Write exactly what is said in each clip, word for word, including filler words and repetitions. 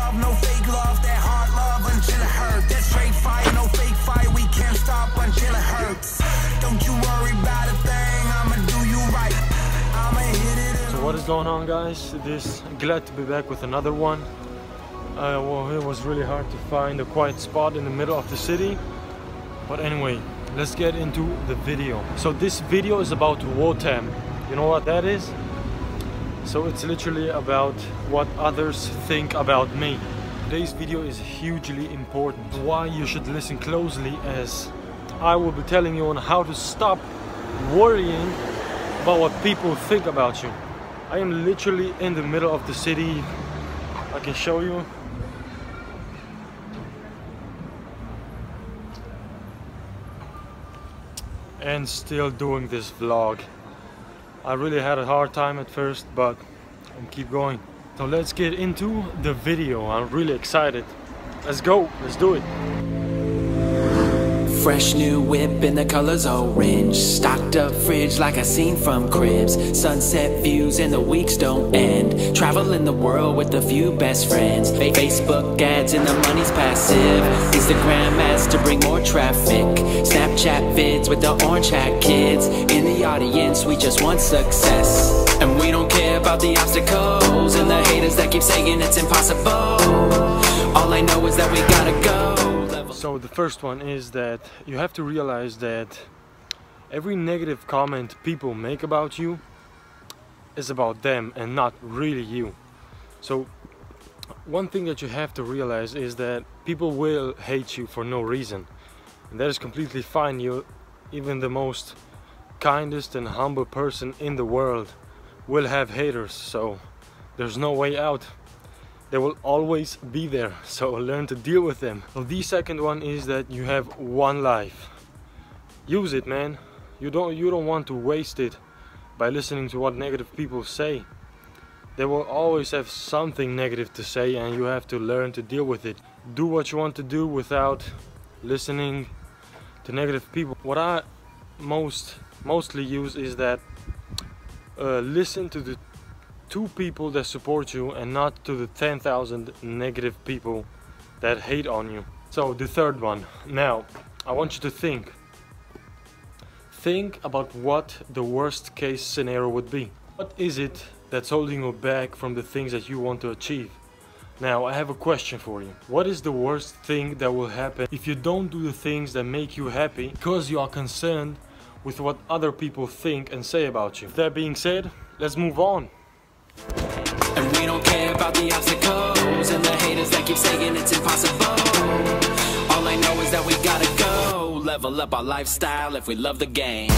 love, no fake love, that hard love until it hurts. That straight fight, no fake fight, we can't stop until it hurts. Don't you worry about a thing, I'ma do you right. I'ma hit it. So what is going on, guys? This glad to be back with another one. Uh, well, it was really hard to find a quiet spot in the middle of the city. But anyway, let's get into the video. So this video is about WOTAM. You know what that is? So it's literally about what others think about me. Today's video is hugely important. Why you should listen closely, as I will be telling you on how to stop worrying about what people think about you. I am literally in the middle of the city. I can show you. And still doing this vlog. I really had a hard time at first, but I'll keep going. So let's get into the video. I'm really excited. Let's go, let's do it. Fresh new whip and the colors orange. Stocked up fridge like a scene from Cribs. Sunset views and the weeks don't end. Traveling the world with a few best friends. Facebook ads and the money's passive. Instagram ads to bring more traffic. Snapchat vids with the orange hat kids. In the audience we just want success. And we don't care about the obstacles and the haters that keep saying it's impossible. All I know is that we gotta go. So the first one is that you have to realize that every negative comment people make about you is about them and not really you. So one thing that you have to realize is that people will hate you for no reason, and that is completely fine. You, even the most kindest and humble person in the world will have haters, so there's no way out. They will always be there, so learn to deal with them. So the second one is that you have one life. Use it, man. You don't you don't want to waste it by listening to what negative people say. They will always have something negative to say, and you have to learn to deal with it. Do what you want to do without listening to negative people. What I most mostly use is that uh, listen to the two people that support you and not to the ten thousand negative people that hate on you. So the third one. Now, I want you to think. Think about what the worst case scenario would be. What is it that's holding you back from the things that you want to achieve? Now, I have a question for you. What is the worst thing that will happen if you don't do the things that make you happy because you are concerned with what other people think and say about you? That being said, let's move on. And we don't care about the obstacles and the haters that keep saying it's impossible. All I know is that we gotta go level up our lifestyle if we love the game.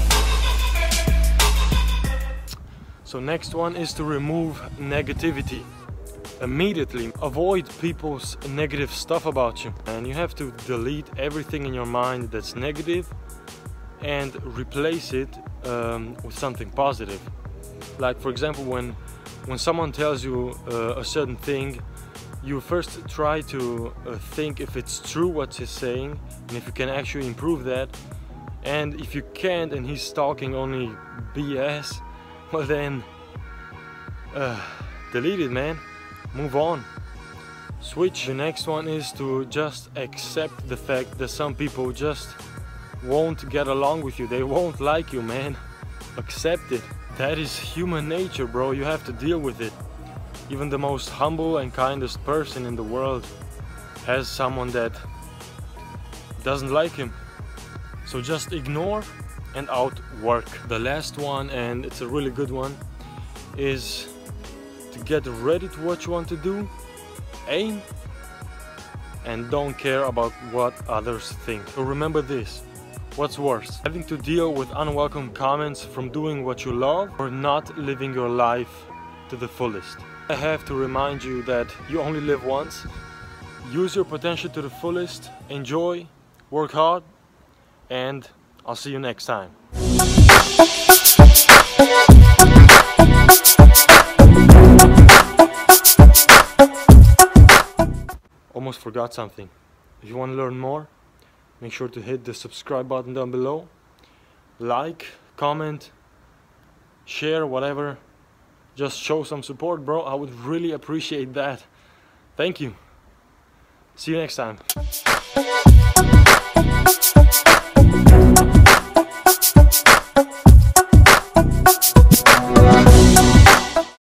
So next one is to remove negativity. Immediately avoid people's negative stuff about you, and you have to delete everything in your mind that's negative and replace it um, with something positive. Like, for example, when when someone tells you uh, a certain thing, you first try to uh, think if it's true what he's saying and if you can actually improve that. And if you can't and he's talking only B S, well then uh, delete it, man. Move on. Switch. The next one is to just accept the fact that some people just won't get along with you. They won't like you, man. Accept it. That is human nature, bro. You have to deal with it. Even the most humble and kindest person in the world has someone that doesn't like him. So just ignore and outwork. The last one, and it's a really good one, is to get ready to what you want to do, aim, and don't care about what others think. So remember this. What's worse, having to deal with unwelcome comments from doing what you love, or not living your life to the fullest? I have to remind you that you only live once. Use your potential to the fullest, enjoy, work hard, and I'll see you next time. Almost forgot something. If you want to learn more, make sure to hit the subscribe button down below. Like, comment, share, whatever. Just show some support, bro. I would really appreciate that. Thank you. See you next time.